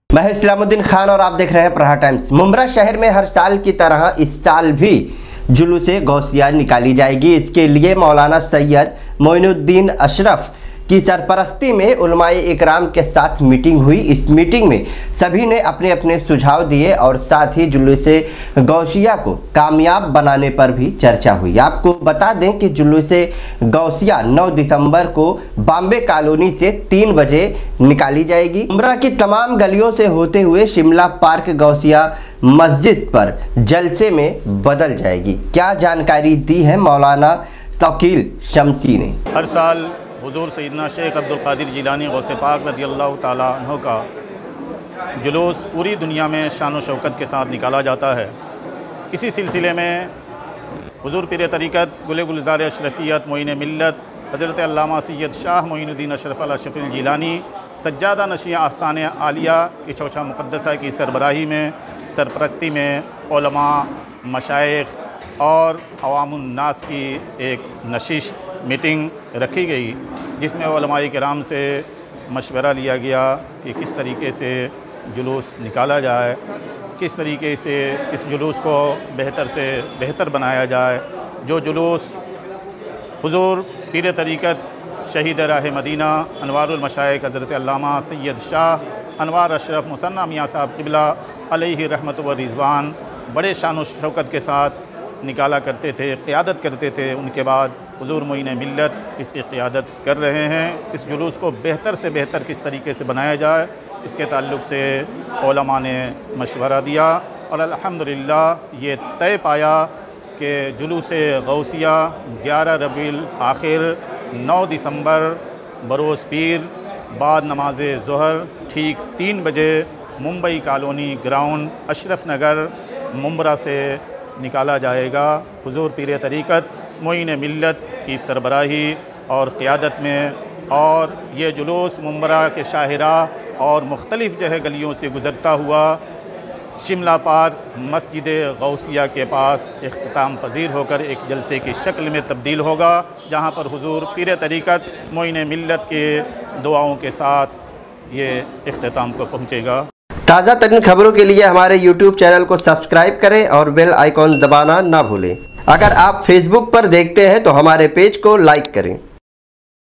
मैं इस्लामुद्दीन खान और आप देख रहे हैं प्रहार टाइम्स। मुंब्रा शहर में हर साल की तरह इस साल भी जुलूस गौसिया निकाली जाएगी। इसके लिए मौलाना सैयद मोइनुद्दीन अशरफ की सरपरस्ती में उलमाए इकराम के साथ मीटिंग हुई। इस मीटिंग में सभी ने अपने अपने सुझाव दिए और साथ ही जुलूस गौसिया को कामयाब बनाने पर भी चर्चा हुई। आपको बता दें कि जुलूस गौसिया 9 दिसंबर को बॉम्बे कॉलोनी से 3 बजे निकाली जाएगी। उम्रा की तमाम गलियों से होते हुए शिमला पार्क गौसिया मस्जिद पर जलसे में बदल जाएगी। क्या जानकारी दी है मौलाना तौकील शमसी ने। हर साल हुजूर सैयदना शेख अब्दुल कादिर जिलानी गौसे पाक रज़ियल्लाहु ताला अन्हु का जुलूस पूरी दुनिया में शान व शौकत के साथ निकाला जाता है। इसी सिलसिले में हुजूर पीर तरीक़त गुल गुलज़ार अशरफियत मोइन मिल्लत हज़रत अल्लामा सैयद शाह मोइनुद्दीन अशरफ अल अशरफ़ी जिलानी सज्जादा नशी आस्तान आलिया की चौचा मुक़द्दसा की सरबराही में सरपरस्ती में उलमा, मशाइख और अवामुन्नास की एक नशिस्त मीटिंग रखी गई, जिसमें उलमाए किराम से मशवरा लिया गया कि किस तरीके से जुलूस निकाला जाए, किस तरीके से इस जुलूस को बेहतर से बेहतर बनाया जाए। जो जुलूस हुजूर पीर तरीक़त शहीद राह मदीना अनवारुल मशाइख हज़रत अल्लामा सैयद शाह अनवार अशरफ मुसन्ना मियाँ साहब क़िबला अलैहि रहमत व रिज़वान बड़े शान व शौकत के साथ निकाला करते थे, क़ियादत करते थे। उनके बाद हुजूर मोइन मिल्लत इसकी क़ियादत कर रहे हैं। इस जुलूस को बेहतर से बेहतर किस तरीके से बनाया जाए, इसके ताल्लुक़ से उलमा ने मशवरा दिया और अल्हम्दुलिल्लाह ये तय पाया कि जुलूस गौसिया 11 रबीउल आखिर 9 दिसंबर बरोज़ पीर बाद नमाज ज़ोहर ठीक 3 बजे मुंबई कॉलोनी ग्राउंड अशरफ नगर मुंब्रा से निकाला जाएगा। हुजूर पीर तरीक़त मोइन मिल्लत की सरबराही और क़ियादत में, और ये जुलूस मुंब्रा के शाहराह और मुख्तलिफ़ गलियों से गुज़रता हुआ शिमला पार्क मस्जिद गौसिया के पास इख्तिताम पजीर होकर एक जलसे की शक्ल में तब्दील होगा, जहाँ पर हुजूर पीर तरीक़त मोइन मिल्लत के दुआओं के साथ ये इख्तिताम को पहुँचेगा। ताज़ा तरीन खबरों के लिए हमारे YouTube चैनल को सब्सक्राइब करें और बेल आइकॉन दबाना ना भूलें। अगर आप Facebook पर देखते हैं तो हमारे पेज को लाइक करें।